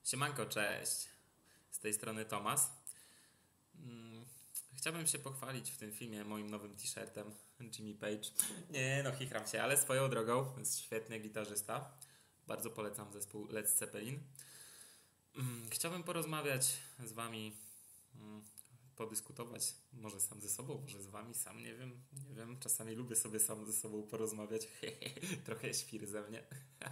Siemanko, cześć. Z tej strony Tomas. Chciałbym się pochwalić w tym filmie moim nowym t-shirtem Jimmy Page. Nie no, chichram się, ale swoją drogą jest świetny gitarzysta. Bardzo polecam zespół Led Zeppelin. Chciałbym porozmawiać z wami, podyskutować, może sam ze sobą, może z wami, sam nie wiem. Czasami lubię sobie sam ze sobą porozmawiać. Trochę świr ze mnie.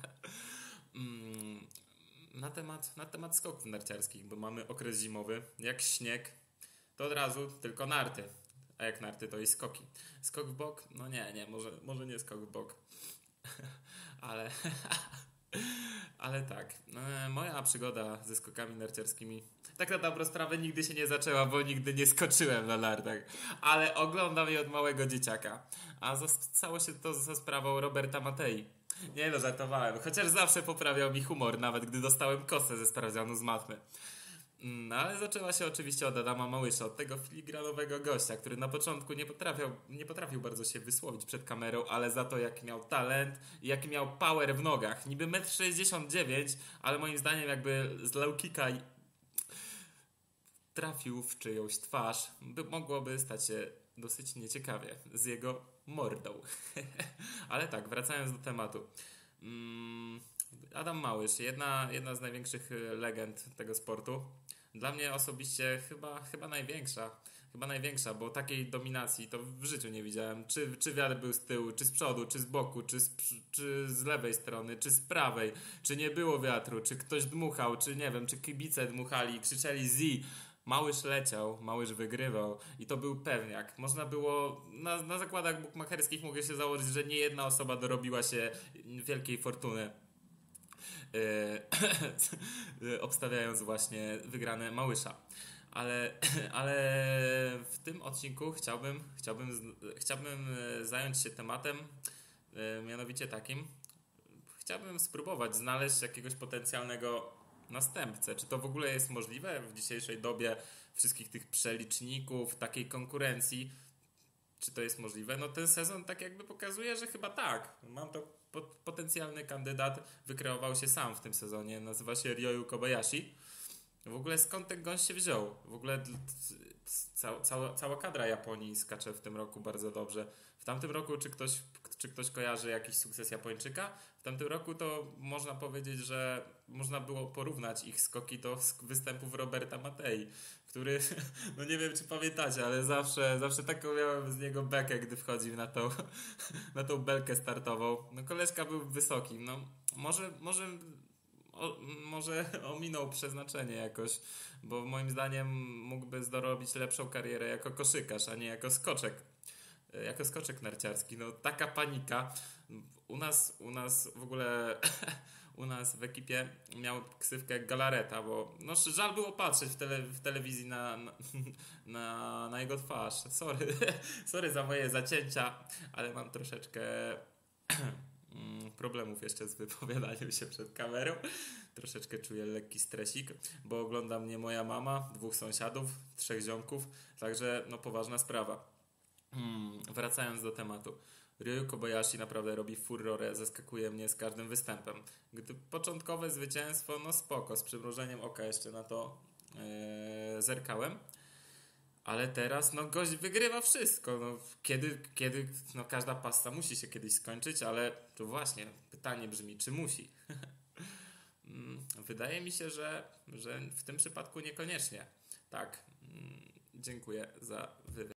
Na temat skoków narciarskich, bo mamy okres zimowy. Jak śnieg, to od razu tylko narty. A jak narty, to i skoki. Skok w bok? No nie, może nie skok w bok. Ale, ale tak. Moja przygoda ze skokami narciarskimi tak na dobrą sprawę nigdy się nie zaczęła, bo nigdy nie skoczyłem na nartach. Ale oglądam je od małego dzieciaka. A stało się to za sprawą Roberta Matei. Nie no, żartowałem. Chociaż zawsze poprawiał mi humor, nawet gdy dostałem kosę ze sprawdzianu z matmy. No ale zaczęła się oczywiście od Adama Małysza, od tego filigranowego gościa, który na początku nie potrafił bardzo się wysłowić przed kamerą, ale za to jak miał talent i jaki miał power w nogach. Niby 1,69 m, ale moim zdaniem jakby z low kicka trafił w czyjąś twarz, mogłoby stać się dosyć nieciekawie z jego mordą. Ale tak, wracając do tematu. Adam Małysz, jedna z największych legend tego sportu. Dla mnie osobiście chyba największa. Chyba największa, bo takiej dominacji to w życiu nie widziałem. Czy wiatr był z tyłu, czy z przodu, czy z boku, czy z lewej strony, czy z prawej, czy nie było wiatru, czy ktoś dmuchał, czy nie wiem, czy kibice dmuchali, krzyczeli Z. Małysz leciał, Małysz wygrywał i to był pewniak. Można było, na zakładach bukmacherskich mogę się założyć, że nie jedna osoba dorobiła się wielkiej fortuny. Obstawiając właśnie wygrane Małysza. Ale w tym odcinku chciałbym zająć się tematem mianowicie takim. Chciałbym spróbować znaleźć jakiegoś potencjalnego następcę. Czy to w ogóle jest możliwe w dzisiejszej dobie wszystkich tych przeliczników, takiej konkurencji? Czy to jest możliwe? No ten sezon tak jakby pokazuje, że chyba tak. Mam to potencjalny kandydat wykreował się sam w tym sezonie. Nazywa się Ryoyu Kobayashi. W ogóle skąd ten gość się wziął? W ogóle cała kadra Japonii skacze w tym roku bardzo dobrze. W tamtym roku czy ktoś kojarzy jakiś sukces Japończyka? W tamtym roku to można powiedzieć, że można było porównać ich skoki do występów Roberta Matei, który, no nie wiem czy pamiętacie, ale zawsze taką miałem z niego bekę, gdy wchodził na tą belkę startową. No koleżka był wysoki, no może ominął przeznaczenie jakoś, bo moim zdaniem mógłby dorobić lepszą karierę jako koszykarz, a nie jako skoczek. Jako skoczek narciarski. No taka panika. U nas w ogóle u nas w ekipie miał ksywkę Galareta, bo no żal było patrzeć w telewizji na jego twarz. Sorry za moje zacięcia, ale mam troszeczkę problemów jeszcze z wypowiadaniem się przed kamerą. Troszeczkę czuję lekki stresik, bo ogląda mnie moja mama, 2 sąsiadów, 3 ziomków, także no poważna sprawa. Wracając do tematu. Ryoyu Kobayashi naprawdę robi furorę, zaskakuje mnie z każdym występem. Gdy początkowe zwycięstwo, no spoko, z przymrużeniem oka jeszcze na to zerkałem. Ale teraz, no gość wygrywa wszystko. No, kiedy no każda pasta musi się kiedyś skończyć, ale to właśnie pytanie brzmi, czy musi? Wydaje mi się, że w tym przypadku niekoniecznie. Tak, dziękuję za wywiad.